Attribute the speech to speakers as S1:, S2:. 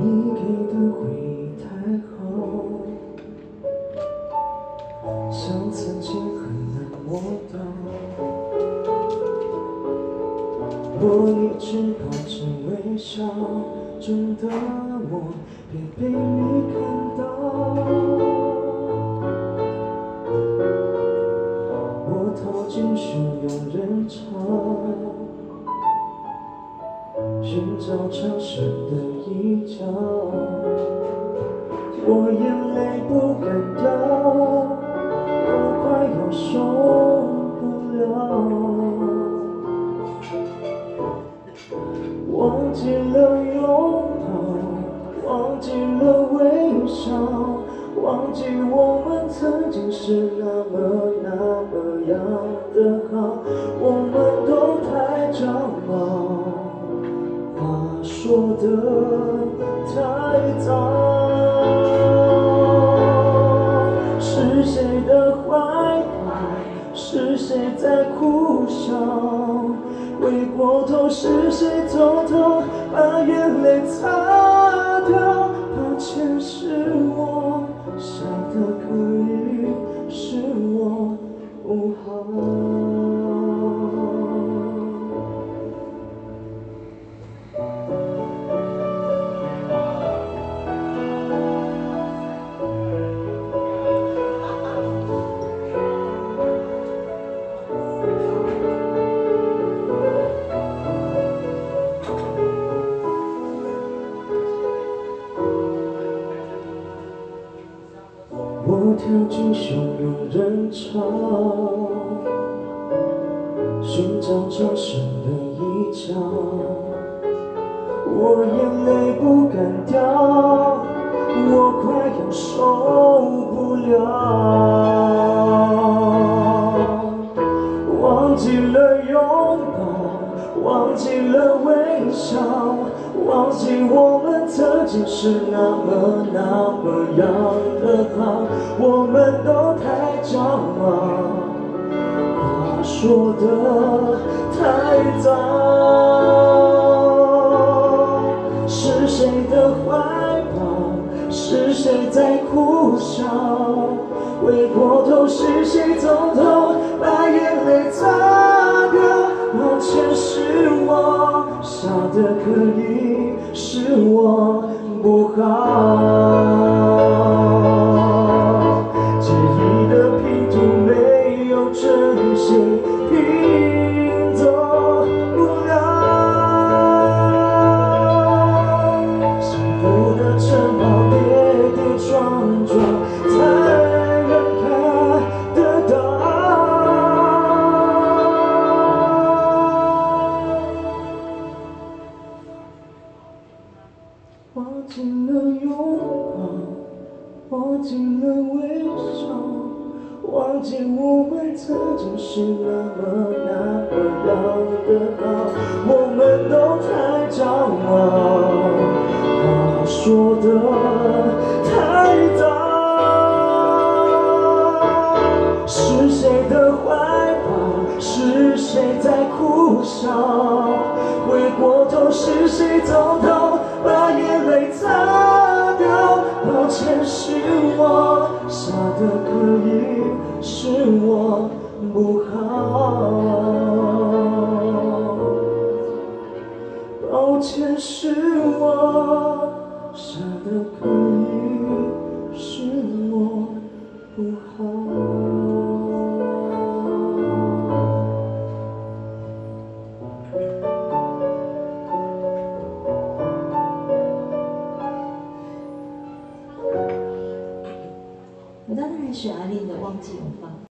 S1: 你给的回忆太好，像曾经很难摸到。我一直保持微笑中的我，别被你看到。我逃进汹涌人潮，寻找藏身的一角，我眼泪不敢掉，我快要受不了。忘记了拥抱，忘记了微笑，忘记我们曾经是那么样的好，我们都太骄傲，话说得太早。是谁的怀抱？是谁在苦笑？回过头，是谁偷偷把眼泪擦掉？抱歉，是我想的可以，是我不好。我跳进汹涌人潮，寻找藏身的一角，我眼泪不敢掉，我快要受不了。忘记了拥抱，忘记了微笑，忘记我们曾经是那么样的好，我们都太骄傲，话说得太早。是谁的怀抱？是谁在苦笑？回过头，是谁偷偷把眼泪擦掉？抱歉，是我傻得可以，是我不好。记忆的拼图没有真心拼凑不了，幸福的城堡跌跌撞撞才能看得到。忘记了拥抱，忘记了微笑，忘记我们曾经是那么样的好，我们都太骄傲，话说得太早。是谁的怀抱？是谁在苦笑？回过头，是谁偷偷把眼泪擦掉？抱歉，是我傻得可以，是我不好。抱歉，是我傻得可以，是我不好。
S2: 我当然是阿令的《忘记拥抱》。